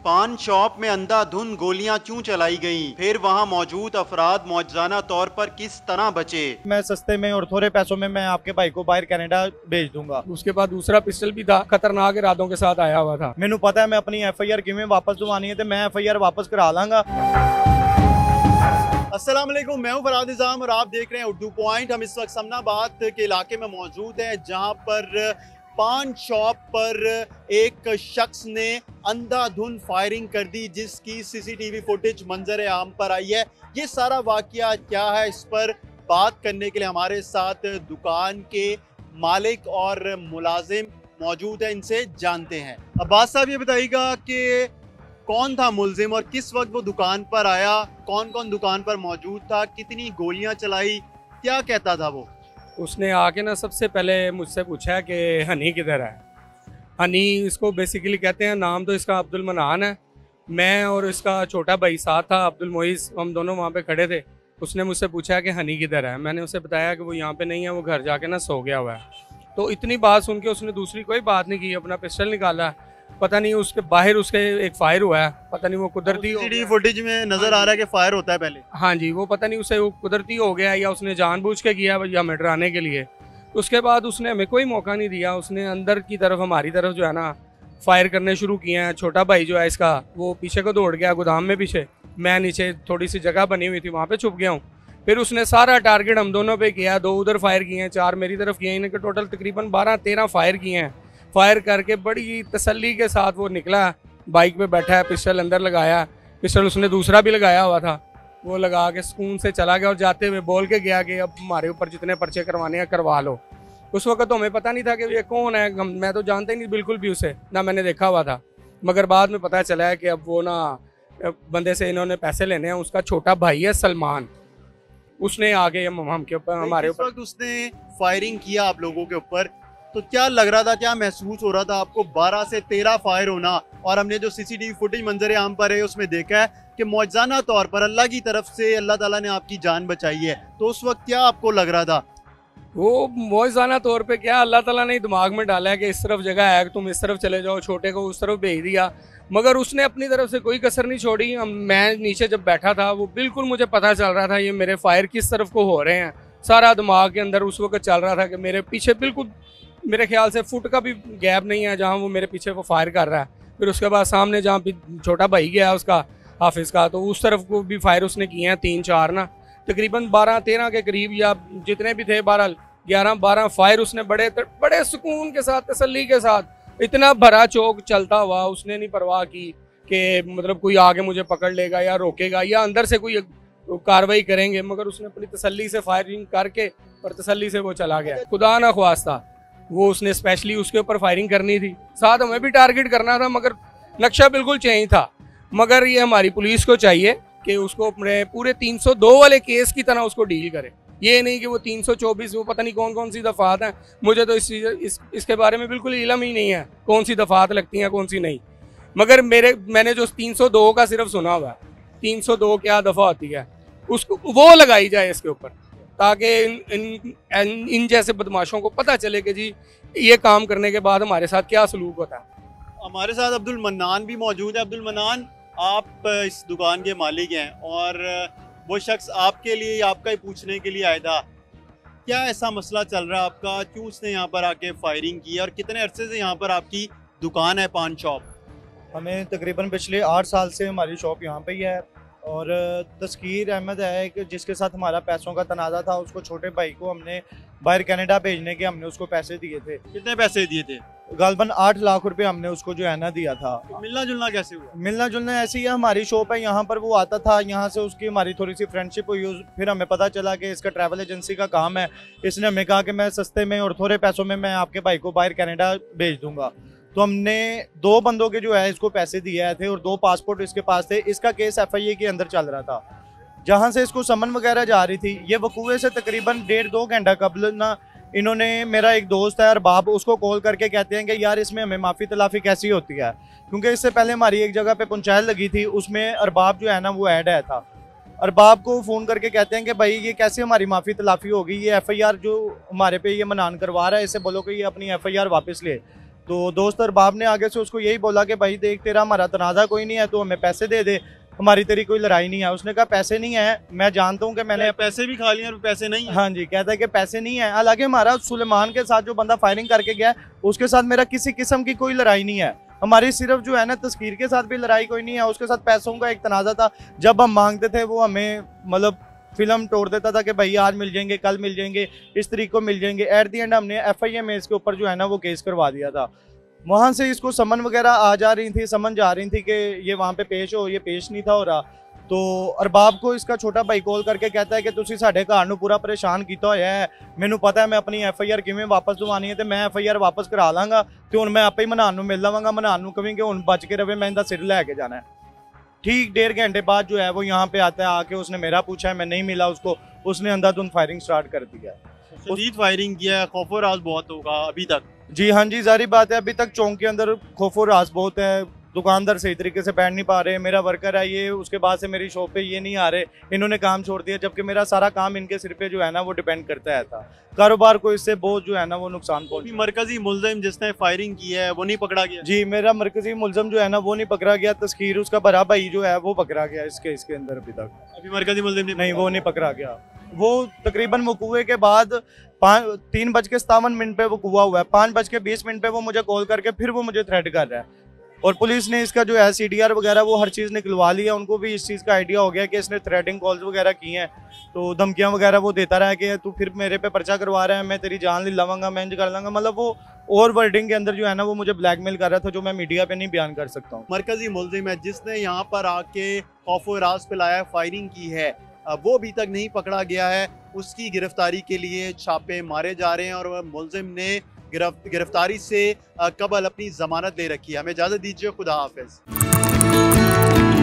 पान शॉप में अंधाधुंध गोलियां क्यों चलाई गईं? फिर वहां मौजूद अफराद मौजूदा तौर पर किस तरह बचे? मैं सस्ते में और थोड़े पैसों में मैं आपके भाई को बाहर कनाडा भेज दूंगा। उसके बाद दूसरा पिस्टल भी था, खतरनाक इरादों के साथ आया हुआ था। मैंने पता है मैं अपनी FIR किवें वापस दवानी है तो मैं FIR वापस करा लांगा। अस्सलाम वालेकुम, मैं हूं फराद निज़ाम और आप देख रहे हैं उर्दू पॉइंट। हम इस वक्त समनाबाद के इलाके में मौजूद हैं जहां पर पान शॉप पर एक शख्स ने अंधाधुंध फायरिंग कर दी जिसकी CCTV फुटेज मंजर आम पर आई है। ये सारा वाकया क्या है, इस पर बात करने के लिए हमारे साथ दुकान के मालिक और मुलाजिम मौजूद हैं, इनसे जानते हैं। अब्बास साहब, ये बताइएगा कि कौन था मुलजिम और किस वक्त वो दुकान पर आया, कौन कौन दुकान पर मौजूद था, कितनी गोलियां चलाई, क्या कहता था वो? उसने आके ना सबसे पहले मुझसे पूछा कि हनी किधर है। हनी इसको बेसिकली कहते हैं, नाम तो इसका अब्दुल मनान है। मैं और इसका छोटा भाई साथ था अब्दुल मोइस, हम दोनों वहाँ पे खड़े थे। उसने मुझसे पूछा कि हनी किधर है। मैंने उसे बताया कि वो यहाँ पे नहीं है, वो घर जाके ना सो गया हुआ है। तो इतनी बात सुन के उसने दूसरी कोई बात नहीं की, अपना पिस्टल निकाला। पता नहीं उसके बाहर उसके एक फायर हुआ है, पता नहीं वो कुदरती फुटेज में नजर आ रहा है कि फायर होता है पहले। हाँ जी, वो पता नहीं उसे वो कुदरती हो गया या उसने जानबूझ के किया या हमें डराने के लिए। उसके बाद उसने हमें कोई मौका नहीं दिया, उसने अंदर की तरफ हमारी तरफ जो है ना फायर करने शुरू किए हैं। छोटा भाई जो है इसका, वो पीछे को दौड़ गया गोदाम में पीछे। मैं नीचे थोड़ी सी जगह बनी हुई थी वहाँ पे छुप गया हूँ। फिर उसने सारा टारगेट हम दोनों पे किया, 2 उधर फायर किए हैं, 4 मेरी तरफ किए हैं। इनके टोटल तकरीबन 12-13 फायर किए हैं। फायर करके बड़ी तसल्ली के साथ वो निकला, बाइक पे बैठा है, पिस्टल अंदर लगाया। पिस्टल उसने दूसरा भी लगाया हुआ था, वो लगा के सुकून से चला गया और जाते हुए बोल के गया कि अब हमारे ऊपर जितने पर्चे करवाने हैं करवा लो। उस वक्त तो हमें पता नहीं था कि ये कौन है, मैं तो जानता ही नहीं बिल्कुल भी उसे, ना मैंने देखा हुआ था। मगर बाद में पता चला है कि अब वो ना बंदे से इन्होंने पैसे लेने हैं। उसका छोटा भाई है सलमान, उसने आगे हम के ऊपर हमारे ऊपर उसने फायरिंग किया आप लोगों के ऊपर। तो क्या लग रहा था, क्या महसूस हो रहा था आपको 12 से 13 फायर होना? और हमने जो CCTV फुटेज मंजर आम पर है उसमें देखा है कि मौजूदा तौर पर अल्लाह की तरफ से अल्लाह ताला ने आपकी जान बचाई है। तो उस वक्त क्या आपको लग रहा था? वो मौजूदा तौर पे क्या अल्लाह ताला ने दिमाग में डाला है कि इस तरफ जगह है, तुम इस तरफ चले जाओ, छोटे को उस तरफ भेज दिया। मगर उसने अपनी तरफ से कोई कसर नहीं छोड़ी। मैं नीचे जब बैठा था, वो बिल्कुल मुझे पता चल रहा था ये मेरे फायर किस तरफ को हो रहे हैं। सारा दिमाग के अंदर उस वक्त चल रहा था कि मेरे पीछे बिल्कुल मेरे ख्याल से फुट का भी गैप नहीं है जहाँ वो मेरे पीछे वो फायर कर रहा है। फिर उसके बाद सामने जहाँ भी छोटा भाई गया उसका हाफिज़ का, तो उस तरफ को भी फायर उसने किए हैं 3-4 ना, तकरीबन 12-13 के करीब या जितने भी थे, 11-12 फायर उसने बड़े सुकून के साथ, तसल्ली के साथ, इतना भरा चौक चलता हुआ। उसने नहीं परवाह की कि मतलब कोई आगे मुझे पकड़ लेगा या रोकेगा या अंदर से कोई कार्रवाई करेंगे। मगर उसने अपनी तसल्ली से फायरिंग करके और तसल्ली से वो चला गया। खुदा ना ख्वास्ता वो उसने स्पेशली उसके ऊपर फायरिंग करनी थी, साथ हमें भी टारगेट करना था, मगर नक्शा बिल्कुल चेंज था। मगर ये हमारी पुलिस को चाहिए कि उसको अपने पूरे 302 वाले केस की तरह उसको डील करे। ये नहीं कि वो 324, वो पता नहीं कौन कौन सी दफ़ात हैं। मुझे तो इसके बारे में बिल्कुल इल्म ही नहीं है कौन सी दफ़ात लगती हैं कौन सी नहीं। मगर मैंने जो 302 का सिर्फ सुना हुआ है, 302 क्या दफ़ा होती है, उसको वो लगाई जाए इसके ऊपर, ताकि इन जैसे बदमाशों को पता चले कि जी ये काम करने के बाद हमारे साथ क्या सलूक होता है। हमारे साथ अब्दुल मन्नान भी मौजूद है। अब्दुल मन्नान, आप इस दुकान के मालिक हैं और वो शख्स आपके लिए, आपका ही पूछने के लिए आया था, क्या ऐसा मसला चल रहा है आपका, क्यों उसने यहाँ पर आके फायरिंग की और कितने अरसे से यहाँ पर आपकी दुकान है पान शॉप? हमें तकरीबन पिछले 8 साल से हमारी शॉप यहाँ पे ही है। और तस्कीर अहमद है कि जिसके साथ हमारा पैसों का तनाज़ा था, उसको छोटे भाई को हमने बाहर कनाडा भेजने के हमने उसको पैसे दिए थे। कितने पैसे दिए थे? गालबन 8 लाख रुपए हमने उसको जो है ना दिया था। तो मिलना जुलना कैसे हुआ? मिलना जुलना ऐसे ही है, हमारी शॉप है यहाँ पर, वो आता था, यहाँ से उसकी हमारी थोड़ी सी फ्रेंडशिप हुई। फिर हमें पता चला कि इसका ट्रैवल एजेंसी का काम है। इसने हमें कहा कि मैं सस्ते में और थोड़े पैसों में मैं आपके भाई को बाहर कनाडा भेज दूंगा। तो हमने 2 बंदों के जो है इसको पैसे दिए थे और 2 पासपोर्ट इसके पास थे। इसका केस FIA के अंदर चल रहा था, जहाँ से इसको समन वगैरह जा रही थी। ये वकूए से तकरीबन 1.5-2 घंटा कबल ना इन्होंने, मेरा एक दोस्त है अरबाब, उसको कॉल करके कहते हैं कि यार इसमें हमें माफ़ी तलाफ़ी कैसी होती है, क्योंकि इससे पहले हमारी एक जगह पे पंचायत लगी थी, उसमें अरबाब जो है ना वो ऐड आया था। अरबाब को फ़ोन करके कहते हैं कि भाई ये कैसे हमारी माफ़ी तलाफ़ी होगी, ये FIR जो हमारे पे ये मनान करवा रहा है, इससे बोलो कि ये अपनी FIR वापस ले। तो दोस्त अरबाब ने आगे से उसको यही बोला कि भाई देख तेरा हमारा तनाज़ा कोई नहीं है, तो हमें पैसे दे दे, हमारी तेरी कोई लड़ाई नहीं है। उसने कहा पैसे नहीं है, मैं जानता हूँ कि मैंने पैसे भी खा लिए और पैसे नहीं है। हाँ जी, कहता है कि पैसे नहीं है। हालांकि हमारा सुलेमान के साथ जो बंदा फायरिंग करके गया है उसके साथ मेरा किसी किस्म की कोई लड़ाई नहीं है। हमारी सिर्फ जो है ना तस्कीर के साथ भी लड़ाई कोई नहीं है, उसके साथ पैसों का एक तनाज़ा था। जब हम मांगते थे वो हमें मतलब फिल्म तोड़ देता था कि भाई आज मिल जाएंगे, कल मिल जाएंगे, इस तरीके को मिल जाएंगे। एट दी एंड हमने FIA में इसके ऊपर जो है ना वो केस करवा दिया था। वहाँ से इसको समन वगैरह आ जा रही थी, समन जा रही थी कि ये वहाँ पे पेश हो, ये पेश नहीं था हो रहा। तो अरबाब को इसका छोटा भाई कॉल करके कहता है कि तुसी साडे घर नूं पूरा परेशान कीता होया है, मैनू पता है मैं अपनी FIR किवें वापस दवानी है, तो मैं FIR वापस करा लांगा, तो हुण मैं आपे ही मनान नूं मिल लवांगा, मनान नूं कहीं कि हुण बच के रवे, मैं इनका सिर लैके जाना है। ठीक 1.5 घंटे बाद जो है वो यहाँ पे आता है, आके उसने मेरा पूछा है, मैं नहीं मिला उसको, उसने अंधाधुंध फायरिंग स्टार्ट कर दिया। शदीद फायरिंग किया है, खौफ और राज बहुत होगा अभी तक। जी हाँ जी, जारी बात है, अभी तक चौक के अंदर खौफ और राज बहुत है। दुकानदार सही तरीके से बैठ नहीं पा रहे, मेरा वर्कर है ये, उसके बाद से मेरी शॉप पे ये नहीं आ रहे, इन्होंने काम छोड़ दिया, जबकि मेरा सारा काम इनके सिर पे जो है ना वो डिपेंड करता है था। कारोबार को इससे बहुत जो है ना वो नुकसान पहुंचा। मरकजी मुल्जिम जिसने फायरिंग की है वो नहीं पकड़ा गया? जी, मेरा मरकजी मुल्जिम जो है ना वो नहीं पकड़ा गया। तस्कीर उसका बड़ा भाई जो है वो पकड़ा गया इसके अंदर अभी तक। अभी मरकजी मुल्जिम नहीं, वो नहीं पकड़ा गया। वो तकरीबन वकूए के बाद 3:57 पे वकूआ हुआ है, 5:20 पे वो मुझे कॉल करके फिर वो मुझे थ्रेट कर रहा है। और पुलिस ने इसका जो है CDR वगैरह वो हर चीज़ निकलवा लिया, उनको भी इस चीज़ का आइडिया हो गया कि इसने थ्रेटिंग कॉल्स वगैरह की हैं, तो धमकियां वगैरह वो देता रहा कि तू फिर मेरे पे पर्चा करवा रहा है, मैं तेरी जान ले लवांगा, मैं इंज कर लूँगा, मतलब वो और वर्डिंग के अंदर जो है ना वो मुझे ब्लैकमेल कर रहा था, जो मैं मीडिया पे नहीं बयान कर सकता हूँ। मरकजी मुल्जिम है जिसने यहाँ पर आके खौफ व राज फैलाया, फायरिंग की है, वो अभी तक नहीं पकड़ा गया है। उसकी गिरफ्तारी के लिए छापे मारे जा रहे हैं और वह मुल्जिम ने गिरफ्तारी से कबल अपनी जमानत ले रखी है। हमें इजाज़त दीजिए, खुदा हाफिज।